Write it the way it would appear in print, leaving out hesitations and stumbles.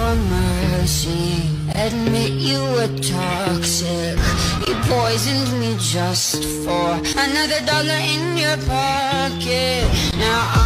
for mercy. Admit you were toxic. You poisoned me just for another dollar in your pocket. Now